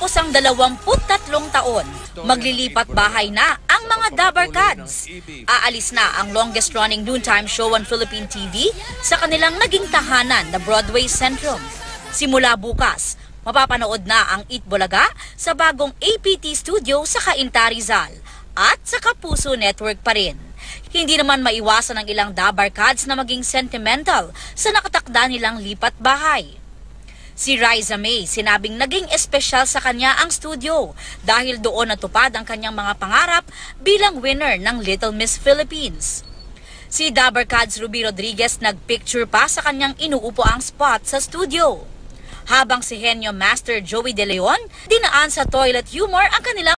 Matapos ang 23 taon, maglilipat bahay na ang mga Dabarkads. Aalis na ang longest-running noontime show on Philippine TV sa kanilang naging tahanan na Broadway Centrum. Simula bukas, mapapanood na ang Eat Bulaga sa bagong APT studio sa Cainta, Rizal at sa Kapuso Network pa rin. Hindi naman maiwasan ang ilang Dabarkads na maging sentimental sa nakatakda nilang lipat bahay. Si Riza May sinabing naging espesyal sa kanya ang studio dahil doon natupad ang kanyang mga pangarap bilang winner ng Little Miss Philippines. Si Dabarkads Ruby Rodriguez nagpicture pa sa kanyang inuupoang spot sa studio. Habang si Henyo Master Joey De Leon dinaan sa toilet humor ang kanilang